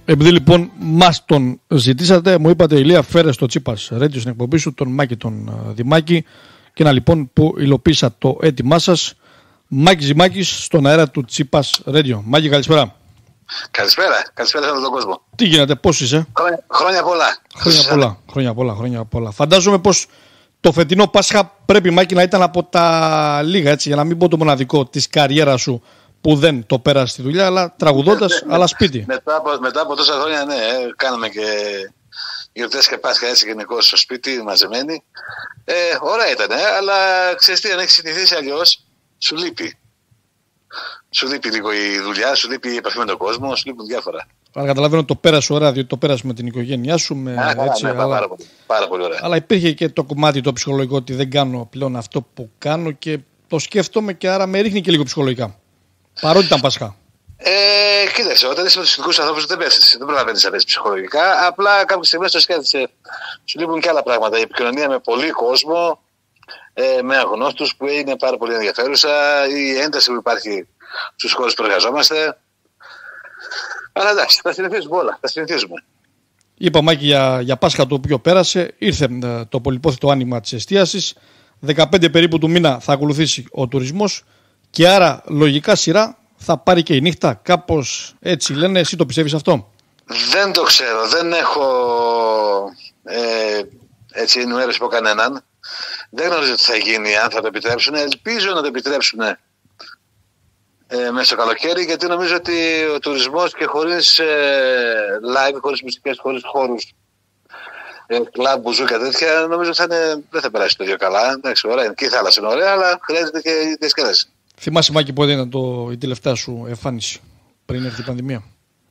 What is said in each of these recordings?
Επειδή λοιπόν μας τον ζητήσατε, μου είπατε Ηλία, φέρε στο Τσίπας Radio στην εκπομπή σου τον Μάκη τον Δημάκη, και να λοιπόν που υλοποίησα το αίτημά σας. Μάκης Δημάκης στον αέρα του Τσίπας Radio. Μάκη, καλησπέρα. Καλησπέρα σε όλο τον κόσμο. Τι γίνεται, πώς είσαι? Χρόνια πολλά. Χρόνια πολλά. Φαντάζομαι πως το φετινό Πάσχα πρέπει, Μάκη, να ήταν από τα λίγα, έτσι, για να μην πω το μοναδικό της καριέρας σου που δεν το πέρασε στη δουλειά, αλλά τραγουδώντας, αλλά σπίτι. Μετά από τόσα χρόνια, ναι, κάναμε και γιορτές και Πάσχα έτσι γενικώς στο σπίτι, μαζεμένοι. Ωραία ήταν, αλλά ξέρεις τι, αν έχεις συνηθίσει αλλιώς, σου λείπει. Σου λείπει λίγο η δουλειά, σου λείπει η επαφή με τον κόσμο, σου λείπουν διάφορα. Αλλά καταλαβαίνω το πέρασε ωραία, διότι το πέρασε με την οικογένειά σου. Έτσι, ναι, αλλά... πάρα πολύ ωραία. Αλλά υπήρχε και το κομμάτι το ψυχολογικό, ότι δεν κάνω πλέον αυτό που κάνω και το σκέφτομαι, και άρα με ρίχνει και λίγο ψυχολογικά. Παρότι ήταν Πάσχα. Κοίταξε, όταν είσαι με τους ειδικούς ανθρώπους δεν προλαβαίνεις να πέσει ψυχολογικά. Απλά κάποιες στιγμές το σκέφτεσαι. Σου λείπουν και άλλα πράγματα. Η επικοινωνία με πολύ κόσμο, με αγνώστους που είναι πάρα πολύ ενδιαφέρουσα, η ένταση που υπάρχει στους χώρους που εργαζόμαστε. Αλλά εντάξει, τα συνηθίζουμε όλα. Τα συνηθίζουμε. Είπα, Μάκη, για Πάσχα το οποίο πέρασε, ήρθε το πολυπόθητο άνοιγμα της εστίασης. 15 περίπου του μήνα θα ακολουθήσει ο τουρισμός, και άρα λογικά σειρά θα πάρει και η νύχτα. Κάπως έτσι λένε. Εσύ το πιστεύεις αυτό? Δεν το ξέρω. Δεν έχω έτσι ενημέρωση από κανέναν. Δεν γνωρίζω τι θα γίνει, αν θα το επιτρέψουν. Ελπίζω να το επιτρέψουν μέσα στο καλοκαίρι, γιατί νομίζω ότι ο τουρισμός και χωρίς live, χωρίς μουσικές, χωρίς χώρους, κλαμπ, μπουζούκα τέτοια, νομίζω δεν θα περάσει το ίδιο καλά. Εντάξει, ωραία, και η θάλασσα είναι ωραία, αλλά χρειάζεται και η διασκέδαση. Θυμάσαι, Μάκη, πότε ήταν η τελευταία σου εμφάνιση πριν έρθει η πανδημία?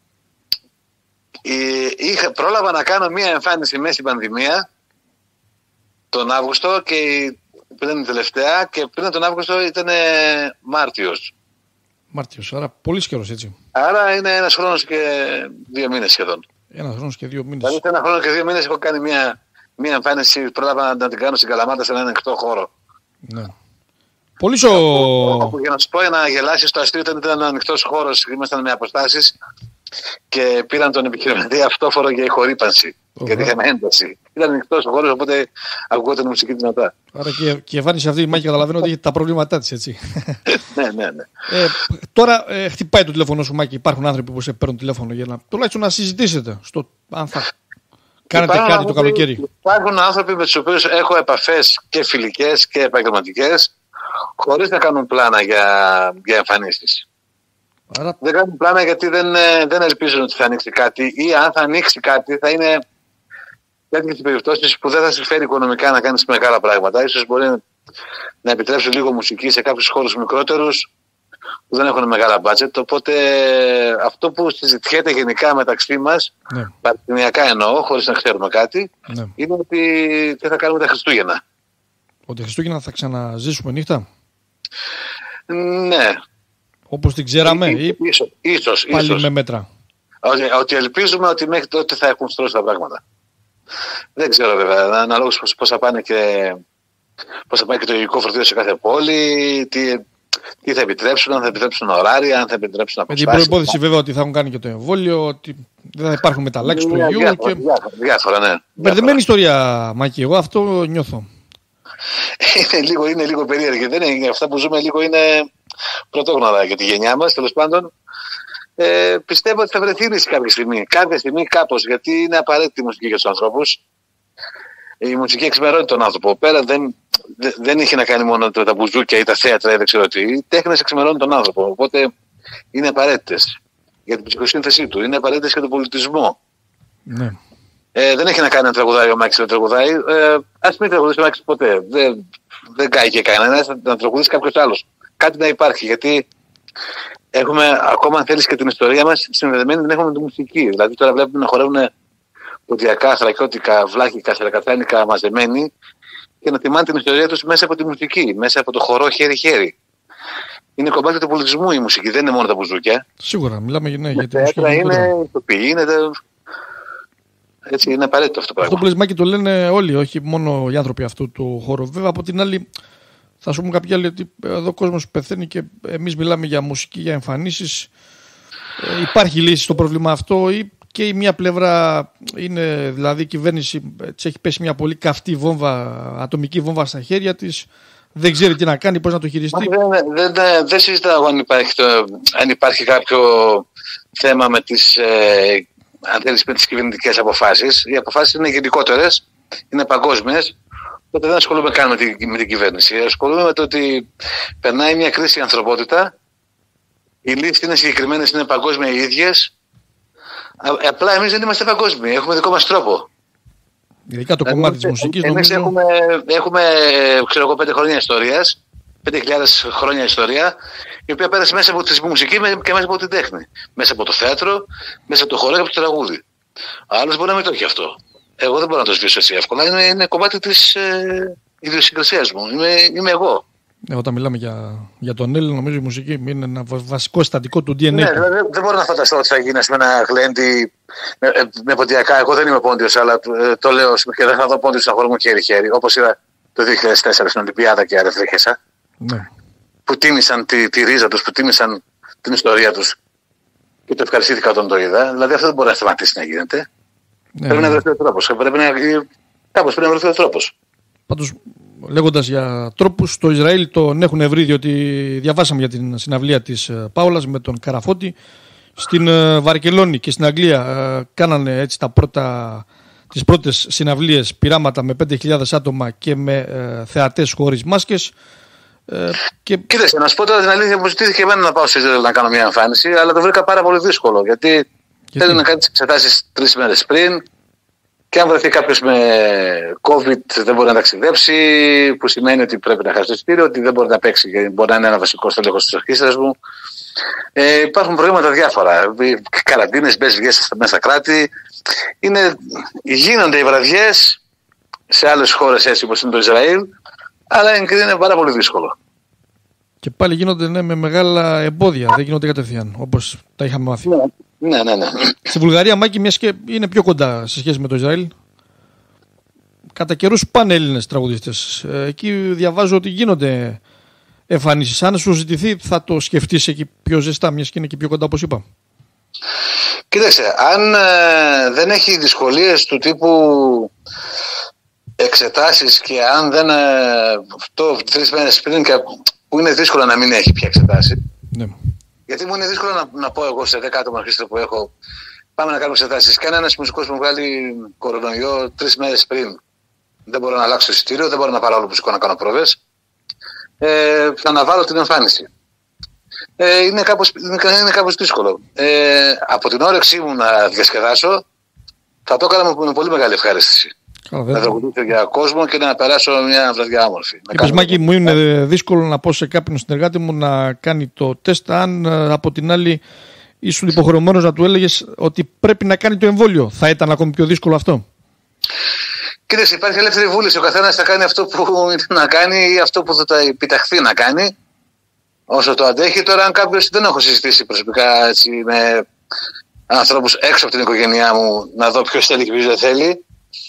Πρόλαβα να κάνω μία εμφάνιση μέσα στην πανδημία τον Αύγουστο, και πριν την τελευταία, και πριν τον Αύγουστο ήταν Μάρτιος, άρα πολύ καιρός, έτσι. Άρα είναι ένας χρόνος και 2 μήνες σχεδόν. Ένας χρόνος και 2 μήνες. Δηλαδή, ένα χρόνο και 2 μήνες έχω κάνει μία εμφάνιση, πρόλαβα να την κάνω στην Καλαμάτα σε έναν ανοιχτό χώρο. Ναι. Πολύ Όπου, για να σου πω, για να γελάσεις, το αστείο ήταν ένα ανοιχτός χώρος, ήμασταν με αποστάσεις και πήραν τον επιχειρηματή αυτόφορο για ηχορύπανση. Γιατί είχαμε ένταση. Ήταν ανοιχτός ο χώρος, οπότε ακουγόταν η μουσική δυνατά. Άρα και η εμφάνιση αυτή, Μάκη, καταλαβαίνω ότι έχει τα προβλήματά της, έτσι. Ναι. Τώρα χτυπάει το τηλέφωνο σου, Μάκη. Υπάρχουν άνθρωποι που σε παίρνουν τηλέφωνο για να τουλάχιστον να συζητήσετε αν θα κάνετε κάτι το καλοκαίρι. Υπάρχουν άνθρωποι με τους οποίους έχω επαφές και φιλικές και επαγγελματικές, χωρίς να κάνουν πλάνα για εμφανίσεις. Άρα... Δεν κάνουν πλάνα γιατί δεν ελπίζουν ότι θα ανοίξει κάτι, ή αν θα ανοίξει κάτι θα είναι τέτοιες περιπτώσεις που δεν θα συμφέρει οικονομικά να κάνεις μεγάλα πράγματα. Ίσως μπορεί να επιτρέψει λίγο μουσική σε κάποιους χώρους μικρότερους που δεν έχουν μεγάλα budget. Οπότε αυτό που συζητιέται γενικά μεταξύ μας, παρατημιακά εννοώ, χωρίς να ξέρουμε κάτι, είναι ότι τι θα κάνουμε τα Χριστούγεννα. Ότι Χριστούγεννα θα ξαναζήσουμε νύχτα. Ναι. Όπως την ξέραμε, ή ίσως. Με μέτρα. Ότι ελπίζουμε ότι μέχρι τότε θα έχουν στρώσει τα πράγματα. Δεν ξέρω βέβαια, αναλόγως πώς θα πάνε και το υγειικό φορτίο σε κάθε πόλη, τι θα επιτρέψουν, αν θα επιτρέψουν ωράρια, αν θα επιτρέψουν αποστάσεις. Με την προϋπόθεση βέβαια ότι θα έχουν κάνει και το εμβόλιο, ότι δεν θα υπάρχουν μεταλλάξεις του υγιού. Διάφορα, ναι. Μπερδεμένη ιστορία, Μάκη, εγώ αυτό νιώθω. Είναι λίγο περίεργη. Αυτά που ζούμε λίγο είναι πρωτόγνωρα για τη γενιά μας, τέλος πάντων. Πιστεύω ότι θα βρεθεί λύση κάποια στιγμή κάπως, γιατί είναι απαραίτητη η μουσική για τους ανθρώπους. Η μουσική εξημερώνει τον άνθρωπο. Πέρα δεν είχε να κάνει μόνο με τα μπουζούκια ή τα θέατρα ή δεν ξέρω τι. Οι τέχνες εξημερώνουν τον άνθρωπο. Οπότε είναι απαραίτητες για την ψυχοσύνθεσή του. Είναι απαραίτητες για τον πολιτισμό. Ναι. Δεν έχει να κάνει να τραγουδάει ο Μάκης να τραγουδάει. Ας μην τραγουδήσει ο Μάκης ποτέ. Δεν κάει και κανένας, να τραγουδήσει κάποιος άλλος. Κάτι να υπάρχει. Γιατί έχουμε ακόμα, αν θέλεις, και την ιστορία μας συνδεδεμένη, δεν έχουμε με τη μουσική. Δηλαδή τώρα βλέπουμε να χορεύουν ποντιακά, θρακιώτικα, βλάχικα, σερακαθάνικα μαζεμένοι και να τιμάνε την ιστορία τους μέσα από τη μουσική, μέσα από το χορό χέρι-χέρι. Είναι κομμάτι του πολιτισμού η μουσική, δεν είναι μόνο τα μπουζούκια. Σίγουρα, μιλάμε για τη μουσική. Είναι ηθοποιοί, έτσι, είναι απαραίτητο αυτό το πράγμα. Αυτό που λες, Μάκη, το λένε όλοι, όχι μόνο οι άνθρωποι αυτού του χώρου. Βέβαια, από την άλλη, θα σου πούμε κάποιοι άλλοι ότι εδώ ο κόσμος πεθαίνει και εμείς μιλάμε για μουσική, για εμφανίσεις. Υπάρχει λύση στο πρόβλημα αυτό, ή και η μία πλευρά είναι, δηλαδή η κυβέρνηση έχει πέσει μια πολύ καυτή βόμβα, ατομική βόμβα στα χέρια της, δεν ξέρει τι να κάνει, πώς να το χειριστεί. Δεν συζητάω αν υπάρχει κάποιο θέμα με τις, με τις κυβερνητικές αποφάσεις. Οι αποφάσεις είναι γενικότερες, είναι παγκόσμιες, οπότε δεν ασχολούμαι καν με την κυβέρνηση. Ασχολούμαι με το ότι περνάει μια κρίση η ανθρωπότητα, οι λύσεις είναι συγκεκριμένες, είναι παγκόσμια οι ίδιες. Απλά εμείς δεν είμαστε παγκόσμιοι, έχουμε δικό μας τρόπο. Ειδικά το κομμάτι της μουσικής. Εμείς έχουμε 5 χρόνια ιστορίας, 5.000 χρόνια ιστορία, η οποία πέρασε μέσα από τη μουσική και μέσα από την τέχνη. Μέσα από το θέατρο, μέσα από το χορό και από το τραγούδι. Άλλος μπορεί να μην το έχει αυτό. Εγώ δεν μπορώ να το σβήσω έτσι εύκολα. Είναι κομμάτι της ιδιοσυγκρασίας μου. Είμαι εγώ. Όταν μιλάμε για τον Έλληνα, νομίζω η μουσική είναι ένα βασικό συστατικό του DNA. Ναι, δεν μπορώ να φανταστώ ότι θα γίνει με ένα γλέντι με ποντιακά. Εγώ δεν είμαι πόντιος, αλλά το λέω και δεν θα δω πόντιος να χωρούμε χέρι-χέρι. Όπως είδα το 2004 στην Ολυμπιάδα και αρεθρήχασα. Ναι. Που τίμησαν τη ρίζα τους, που τίμησαν την ιστορία τους. Και το ευχαριστήθηκα όταν το είδα. Δηλαδή αυτό δεν μπορεί να σταματήσει να γίνεται. Ναι, πρέπει να βρεθεί ο τρόπος. Κάπως πρέπει να βρεθεί ο τρόπος. Πάντως, λέγοντας για τρόπους, το Ισραήλ τον έχουν βρει, διότι διαβάσαμε για την συναυλία της Πάολας με τον Καραφώτη. Στην Βαρκελόνη και στην Αγγλία κάνανε έτσι τις πρώτες συναυλίες, πειράματα με 5.000 άτομα και με θεατές χωρίς μάσκες. Κοίταξε, να σου πω τώρα την αλήθεια, μου ζητήθηκε εμένα να πάω στο Ισραήλ να κάνω μια εμφάνιση, αλλά το βρήκα πάρα πολύ δύσκολο. Γιατί θέλει να κάνει τις εξετάσεις 3 μέρες πριν. Και αν βρεθεί κάποιος με COVID δεν μπορεί να ταξιδέψει, που σημαίνει ότι πρέπει να χάσει το εισιτήριο, ότι δεν μπορεί να παίξει και μπορεί να είναι ένα βασικό στέλεχος της ορχήστρας μου. Υπάρχουν προβλήματα διάφορα. Καραντίνες, μπες-βγες μέσα στα κράτη. Γίνονται οι βραδιές σε άλλες χώρες έτσι όπως είναι το Ισραήλ, αλλά είναι πάρα πολύ δύσκολο. Και πάλι γίνονται με μεγάλα εμπόδια, δεν γίνονται κατευθείαν όπως τα είχαμε μάθει. Ναι. Στη Βουλγαρία, Μάκη, μιας και είναι πιο κοντά σε σχέση με το Ισραήλ, κατά καιρούς πάνε Έλληνες τραγουδιστές. Εκεί διαβάζω ότι γίνονται εμφανίσεις. Αν σου ζητηθεί, θα το σκεφτείς εκεί πιο ζεστά, μιας και είναι και πιο κοντά, όπως είπα. Κοίταξε, αν δεν έχει δυσκολίες του τύπου εξετάσεις και αν δεν αυτό 3 μέρες πριν, που είναι δύσκολο να μην έχει πια εξετάσει. Ναι. Γιατί μου είναι δύσκολο να πω εγώ σε 10 άτομα αρχίστρια που έχω, πάμε να κάνουμε εξετάσεις. Κανένας μουσικός μου βγάλει κορονοϊό 3 μέρες πριν. Δεν μπορώ να αλλάξω το εισιτήριο, δεν μπορώ να πάρω άλλο μουσικό να κάνω πρόβες. Θα αναβάλω την εμφάνιση. Είναι κάπως δύσκολο. Από την όρεξή μου να διασκεδάσω, θα το έκανα με πολύ μεγάλη ευχαρίστηση. Να τραγουδήσω για κόσμο και να περάσω μια βραδιά όμορφη. Είπες, Μάκη, μου είναι δύσκολο να πω σε κάποιον συνεργάτη μου να κάνει το τεστ, αν από την άλλη ήσουν υποχρεωμένος να του έλεγες ότι πρέπει να κάνει το εμβόλιο. Θα ήταν ακόμη πιο δύσκολο αυτό? Κοίταξε, υπάρχει ελεύθερη βούληση. Ο καθένας θα κάνει αυτό που είναι να κάνει ή αυτό που θα τα επιταχθεί να κάνει, όσο το αντέχει. Τώρα, αν κάποιος, δεν έχω συζητήσει προσωπικά έτσι, με ανθρώπους έξω από την οικογένειά μου, να δω ποιος θέλει και ποιος δεν θέλει.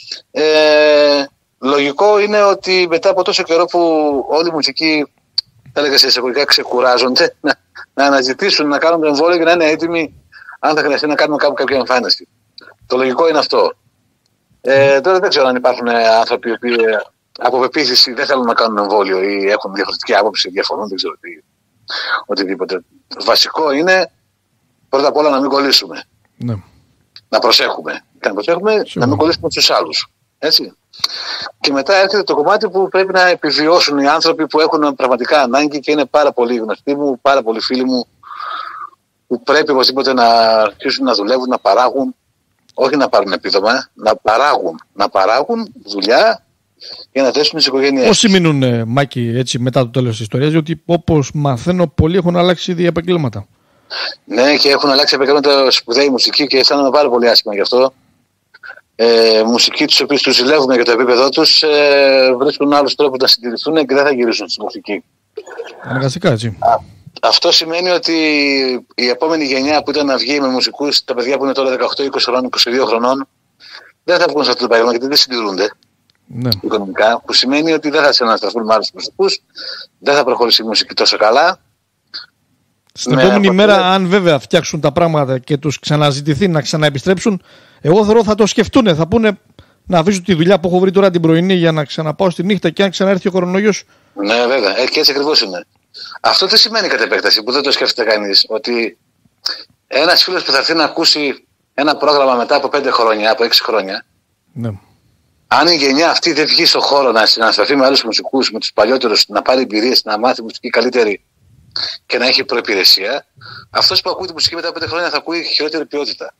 Λογικό είναι ότι μετά από τόσο καιρό που όλοι οι μουσικοί, θα έλεγα σε εισαγωγικά, ξεκουράζονται, να αναζητήσουν, να κάνουν το εμβόλιο και να είναι έτοιμοι αν θα χρειαστεί να κάνουμε κάποια εμφάνιση. Το λογικό είναι αυτό. Τώρα δεν ξέρω αν υπάρχουν άνθρωποι που από πεποίθηση δεν θέλουν να κάνουν εμβόλιο ή έχουν διαφορετική άποψη, διαφωνούν, δεν ξέρω οτιδήποτε. Βασικό είναι πρώτα απ' όλα να μην κολλήσουμε. Ναι. Να προσέχουμε. Να μην κολλήσουμε στους άλλους. Έτσι. Και μετά έρχεται το κομμάτι που πρέπει να επιβιώσουν οι άνθρωποι που έχουν πραγματικά ανάγκη και είναι πάρα πολύ γνωστοί μου, πάρα πολλοί φίλοι μου, που πρέπει οπωσδήποτε να αρχίσουν να δουλεύουν, να παράγουν, όχι να πάρουν επίδομα, να παράγουν δουλειά για να θέσουν τις οικογένειες. Όσοι μείνουν, Μάκη, έτσι μετά το τέλος της ιστορίας, διότι όπως μαθαίνω, πολλοί έχουν αλλάξει ήδη επαγγέλματα. Ναι, και έχουν αλλάξει επαγγέλματα σπουδαίοι μουσική και αισθάνομαι πάρα πολύ άσχημα γι' αυτό. Μουσικοί τους οποίους τους ζηλεύουμε για το επίπεδό τους βρίσκουν άλλους τρόπους να συντηρηθούν και δεν θα γυρίσουν στη μουσική. Αναγκαστικά, έτσι. Αυτό σημαίνει ότι η επόμενη γενιά που ήταν να βγει με μουσικούς, τα παιδιά που είναι τώρα 18, 20 χρόνων, 22 χρονών, δεν θα βγουν σε αυτό το επάγγελμα γιατί δεν συντηρούνται οικονομικά. Που σημαίνει ότι δεν θα συναναστραφούν με άλλους μουσικούς, δεν θα προχωρήσει η μουσική τόσο καλά. Στην επόμενη μέρα, αν βέβαια φτιάξουν τα πράγματα και τους ξαναζητηθεί να ξαναεπιστρέψουν, εγώ θεωρώ θα το σκεφτούν. Θα πούνε να αφήσω τη δουλειά που έχω βρει τώρα την πρωινή για να ξαναπάω στη νύχτα και αν ξαναέρθει ο κορονοϊός. Ναι, βέβαια. Και έτσι ακριβώς είναι. Αυτό τι σημαίνει κατ' επέκταση που δεν το σκέφτεται κανείς? Ότι ένας φίλος που θα έρθει να ακούσει ένα πρόγραμμα μετά από 5 χρόνια, από 6 χρόνια, ναι. Αν η γενιά αυτή δεν βγει στον χώρο να συνασταθεί με άλλους μουσικούς, με τους παλιότερους, να πάρει εμπειρίες, να μάθει μουσική καλύτερη και να έχει προϋπηρεσία, αυτός που ακούει τη μουσική μετά από 5 χρόνια θα ακούει χειρότερη ποιότητα.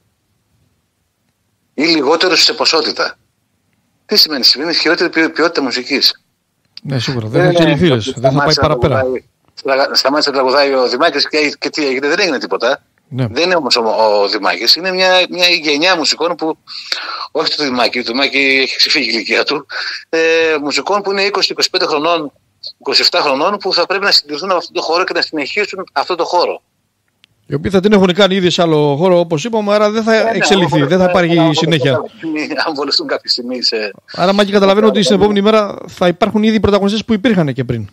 Ή λιγότερο σε ποσότητα. Τι σημαίνει? Σημαίνει χειρότερη ποιότητα μουσικής. Ναι, σίγουρα. Δεν θα κινηθεί, δεν θα πάει παραπέρα. Σταμάτησε να τραγουδάει ο Δημάκης και τι έγινε? Δεν έγινε τίποτα. Ναι. Δεν είναι όμως ο Δημάκης. Είναι μια γενιά μουσικών που, όχι το Δημάκη έχει ξεφύγει η ηλικία του, μουσικών που είναι 20-25 χρονών, 27 χρονών, που θα πρέπει να συντηρηθούν από αυτόν τον χώρο και να συνεχίσουν αυτόν τον χώρο. Οι οποίοι θα την έχουν κάνει ήδη σε άλλο χώρο, όπως είπαμε, άρα δεν θα εξελιχθεί, δεν θα υπάρχει συνέχεια. Αν βολευτούν κάποια στιγμή. Άρα, Μάκη, καταλαβαίνω ότι στην επόμενη μέρα θα υπάρχουν ήδη πρωταγωνιστές που υπήρχαν και πριν.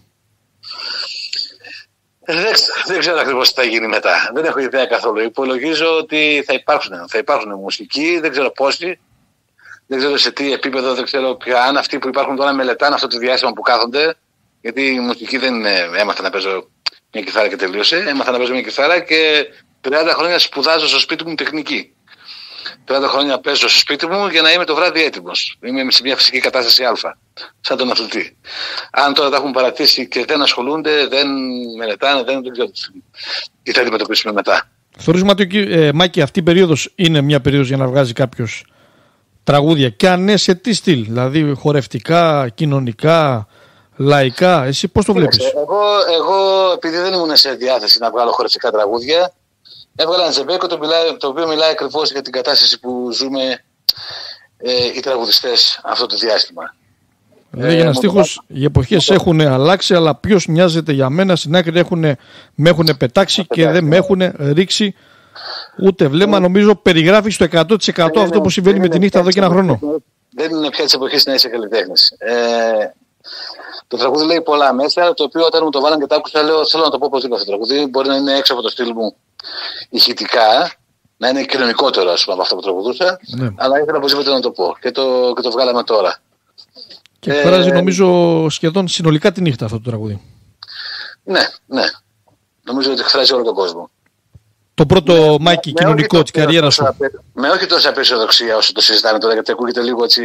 Δεν ξέρω ακριβώς τι θα γίνει μετά. Δεν έχω ιδέα καθόλου. Υπολογίζω ότι θα υπάρχουν μουσικοί, δεν ξέρω πόσοι, δεν ξέρω σε τι επίπεδο, δεν ξέρω αν αυτοί που υπάρχουν τώρα μελετάνε αυτό το διάστημα που κάθονται. Γιατί η μουσική δεν έμαθα να παίζω μια κιθάρα και τελείωσε. Έμαθα να παίζω μια κιθάρα και 30 χρόνια σπουδάζω στο σπίτι μου τεχνική. 30 χρόνια παίζω στο σπίτι μου για να είμαι το βράδυ έτοιμος. Είμαι σε μια φυσική κατάσταση Α, σαν τον αθλητή. Αν τώρα τα έχουν παρατήσει και δεν ασχολούνται, δεν μελετάνε, δεν ξέρω τι θα αντιμετωπίσουμε μετά. Θεωρείς, Μάκη, αυτή η περίοδος είναι μια περίοδος για να βγάζει κάποιος τραγούδια? Και αν ναι, σε τι στυλ? Δηλαδή χορευτικά, κοινωνικά, λαϊκά? Εσύ πώς το βλέπεις? Εγώ επειδή δεν ήμουν σε διάθεση να βγάλω χορευτικά τραγούδια, έβγαλα ένα ζεμπέκο το οποίο μιλάει ακριβώς για την κατάσταση που ζούμε οι τραγουδιστές αυτό το διάστημα. Λέγει ένας στίχος, οι εποχές έχουν αλλάξει, αλλά ποιος νοιάζεται για μένα? Στην άκρη με έχουν πετάξει και δεν με έχουν ρίξει ούτε βλέμμα. Νομίζω περιγράφει στο 100% αυτό που συμβαίνει με τη νύχτα εδώ και ένα χρόνο. Δεν είναι πια της εποχής να είσαι καλλιτέχνης. Το τραγούδι λέει πολλά μέσα, το οποίο όταν μου το βάλαν και το άκουσα, λέω: θέλω να το πω πώς είναι αυτό το τραγούδι. Μπορεί να είναι έξω από το στυλ μου ηχητικά, να είναι κοινωνικότερο από αυτό που τραγουδούσα, ναι. Αλλά ήθελα οπωσδήποτε να το πω και το βγάλαμε τώρα. Και εκφράζει νομίζω σχεδόν συνολικά τη νύχτα αυτό το τραγούδι. Ναι. Νομίζω ότι εκφράζει όλο τον κόσμο. Το πρώτο, Μάκη, κοινωνικό της καριέρας σου. Με όχι τόσα απεσιοδοξία όσο το συζητάμε τώρα, γιατί ακούγεται λίγο έτσι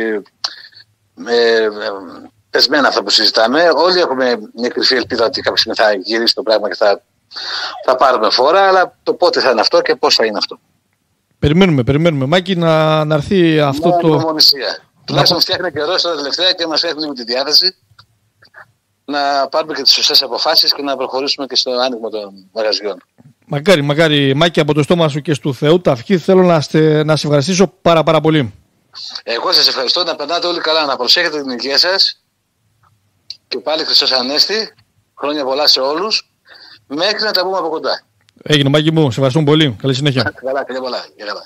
πεσμένα αυτά που συζητάμε. Όλοι έχουμε μια κρυφή ελπίδα ότι κάποια στιγμή θα γυρίσει το πράγμα και θα πάρουμε φόρα, αλλά το πότε θα είναι αυτό και πώς θα είναι αυτό. Περιμένουμε, Μάκη, να έρθει αυτό το... Υπομονησία. Τουλάχιστον φτιάχνει καιρό τώρα τελευταία και μας φτιάχνει λίγο τη διάθεση να πάρουμε και τις σωστές αποφάσεις και να προχωρήσουμε και στο άνοιγμα των μαγαζιών. Μακάρι, Μάκη, από το στόμα σου και του Θεού τα ευχή, θέλω να σε ευχαριστήσω πάρα πολύ. Εγώ σας ευχαριστώ, να περνάτε όλοι καλά, να προσέχετε την υγεία σας και πάλι Χριστός Ανέστη, χρόνια πολλά σε όλους, μέχρι να τα πούμε από κοντά. Έγινε, Μάκη μου, σε ευχαριστούμε πολύ. Καλή συνέχεια. Καλά, χρόνια πολλά. Για καλά.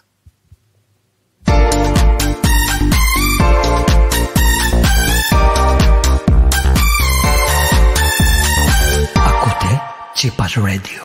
Ακούτε Τσίπας Radio.